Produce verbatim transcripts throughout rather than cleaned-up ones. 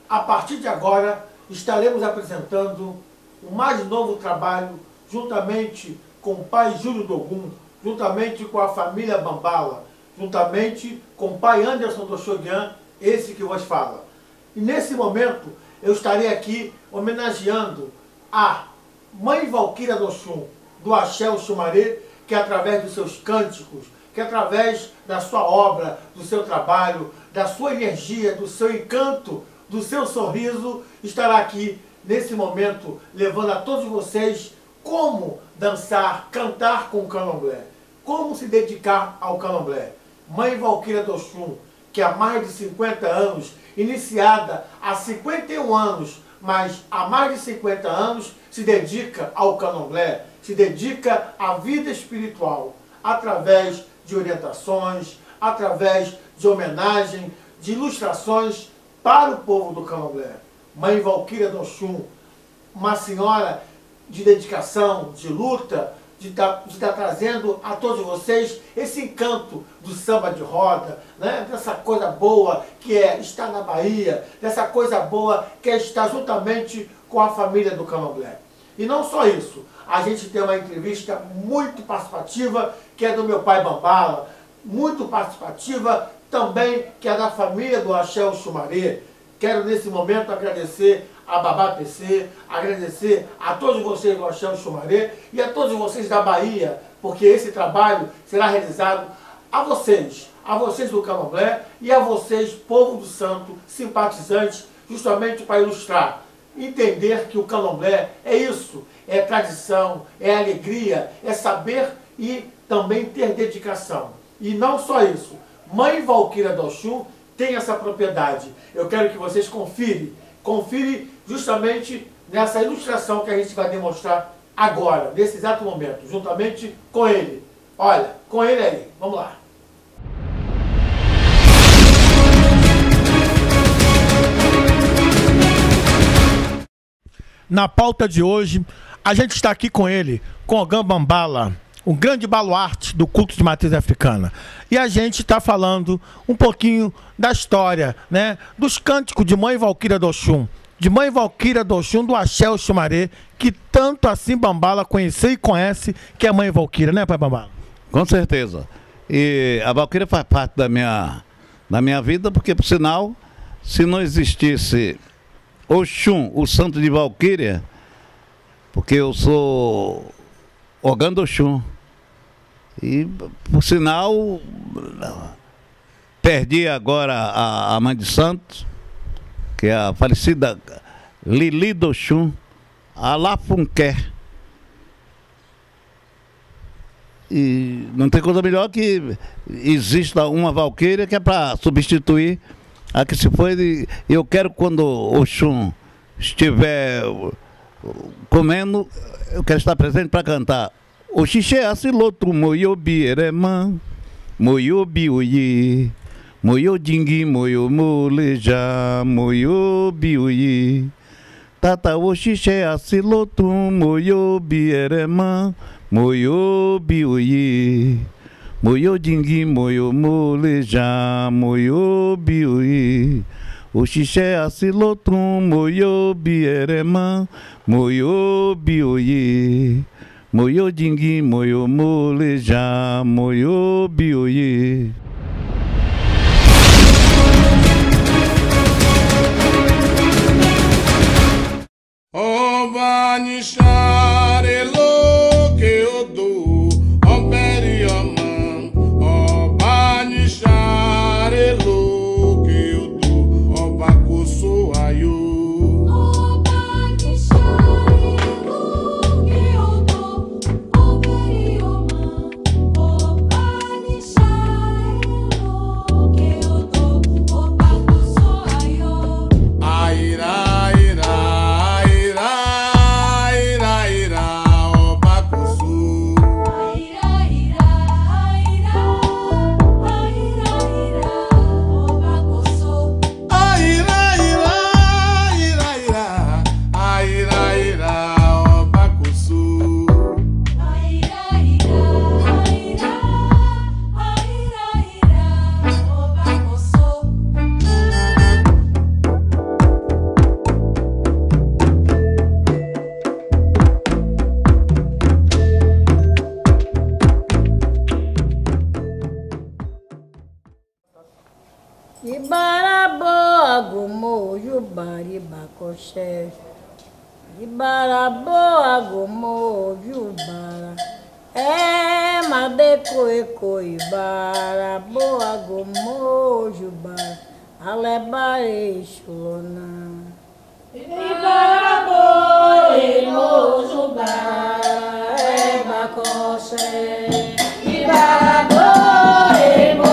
a partir de agora, estaremos apresentando o mais novo trabalho, juntamente com o pai Júlio Dogum, juntamente com a família Bambala, juntamente com o pai Anderson Doxoguian, esse que vos fala. E nesse momento, eu estarei aqui homenageando a Mãe Valquíria do Oxum, do Axé Oxumaré, que através dos seus cânticos, que através da sua obra, do seu trabalho, da sua energia, do seu encanto, do seu sorriso, estará aqui nesse momento levando a todos vocês como dançar, cantar com o candomblé, como se dedicar ao candomblé. Mãe Valquíria do Oxum, que há mais de cinquenta anos, iniciada há cinquenta e um anos, mas há mais de cinquenta anos se dedica ao candomblé, se dedica à vida espiritual, através de orientações, através de homenagem, de ilustrações para o povo do candomblé. Mãe Valquíria do Oxum, uma senhora de dedicação, de luta, de estar de tá trazendo a todos vocês esse encanto do samba de roda, né? Dessa coisa boa que é estar na Bahia, dessa coisa boa que é estar juntamente com a família do candomblé. E não só isso, a gente tem uma entrevista muito participativa, que é do meu pai Bambala, muito participativa também, que é da família do Axé Oxumaré. Quero nesse momento agradecer a Babá P C, agradecer a todos vocês do Axé Oxumaré e a todos vocês da Bahia, porque esse trabalho será realizado a vocês, a vocês do candomblé e a vocês, povo do santo, simpatizantes, justamente para ilustrar, entender que o candomblé é isso, é tradição, é alegria, é saber e também ter dedicação. E não só isso, Mãe Valquíria do Oxum tem essa propriedade. Eu quero que vocês confirem, confirem justamente nessa ilustração que a gente vai demonstrar agora, nesse exato momento, juntamente com ele. Olha, com ele aí, vamos lá. Na pauta de hoje, a gente está aqui com ele, com Ogã Bambala, um grande baluarte do culto de matriz africana. E a gente está falando um pouquinho da história, né, dos cânticos de Mãe Valquíria do Oxum, de Mãe Valquíria do Oxum, do Axé Oxumaré, que tanto assim Bambala conheceu e conhece, que é Mãe Valquíria, né, pai Bambala? Com certeza. E a Valquíria faz parte da minha, da minha vida, porque, por sinal, se não existisse Oxum, o santo de Valquíria, porque eu sou Ogã do Oxum, e, por sinal, perdi agora a, a mãe de santo, que é a falecida Lili do Oxum, a Lafunqué. E não tem coisa melhor que exista uma Valquíria que é para substituir a que se foi. E eu quero, quando o Oxum estiver comendo, eu quero estar presente para cantar o xixé asiloto moiobi eremã moiobi oye moio dingue moio moleja moiobi oye tata o xixé asiloto moiobi eremã moiobi oye moio dingue moio moleja moiobi oye o xixé asiloto moiobi eremã moiobi oye moio dingue, moio moleja, moio bioye. Oba nishare lo que eu dou, obere aman. Oba nishare lo que eu dou, oba koso ayo. Aira, aira, aira, Ibaraboa, Gomo, Jubari, Bacoché. Ibaraboa, Gomo, Jubara. É, Madeco, Eco, Ibaraboa, Gomo, Jubara. Alebare, Chulona. Ibaraboa, Emo, Jubara, é Bacoché. Ibaraboa, Emo,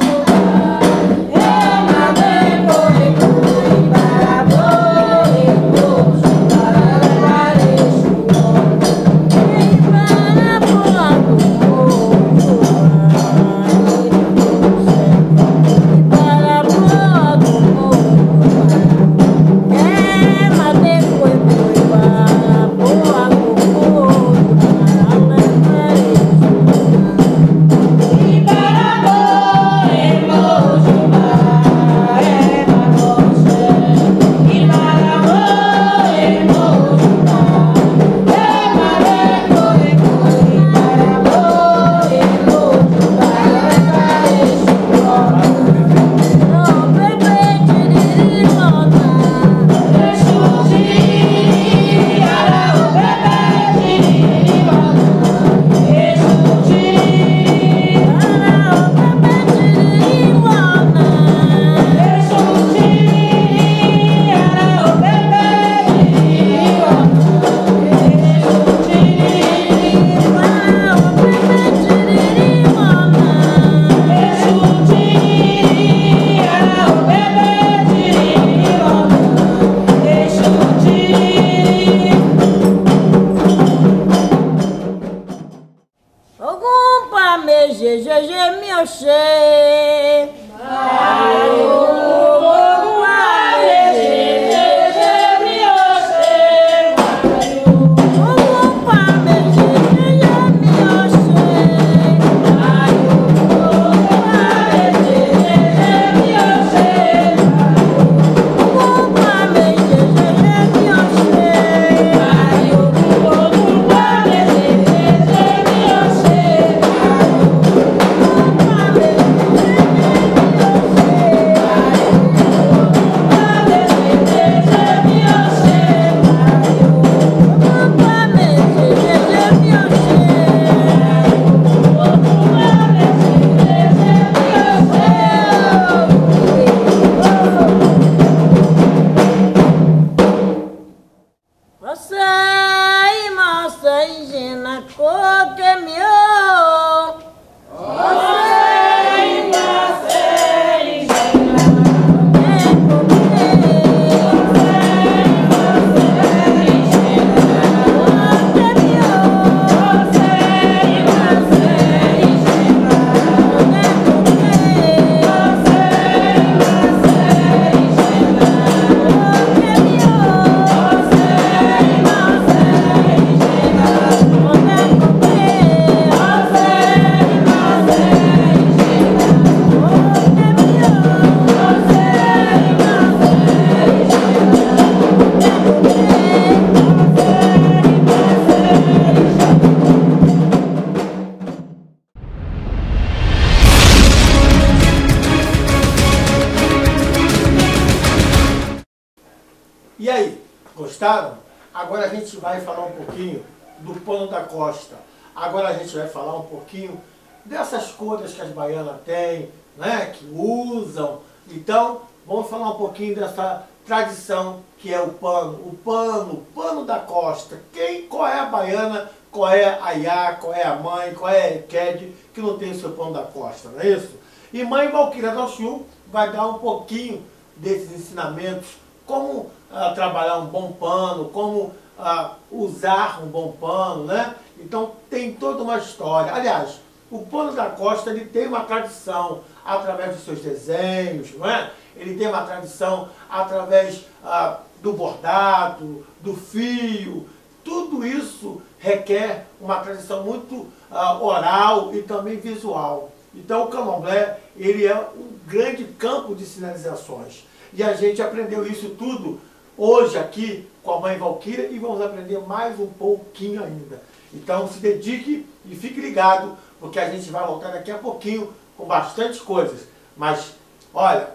E aí, gostaram? Agora a gente vai falar um pouquinho do pano da costa. Agora a gente vai falar um pouquinho dessas cores que as baianas têm, né, que usam. Então, vamos falar um pouquinho dessa tradição que é o pano. O pano, o pano da costa. Quem, qual é a baiana, qual é a Iá, qual é a mãe, qual é a Equede, que não tem o seu pano da costa, não é isso? E mãe Valquíria do Oxum vai dar um pouquinho desses ensinamentos, como uh, trabalhar um bom pano, como uh, usar um bom pano, né? Então tem toda uma história. Aliás, o pano da costa ele tem uma tradição através dos seus desenhos, não é? Ele tem uma tradição através uh, do bordado, do fio. Tudo isso requer uma tradição muito uh, oral e também visual. Então o candomblé ele é um grande campo de sinalizações. E a gente aprendeu isso tudo hoje aqui com a mãe Valquíria e vamos aprender mais um pouquinho ainda. Então se dedique e fique ligado, porque a gente vai voltar daqui a pouquinho com bastante coisas. Mas, olha,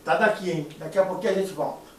Tá daqui, hein? Daqui a pouquinho a gente volta.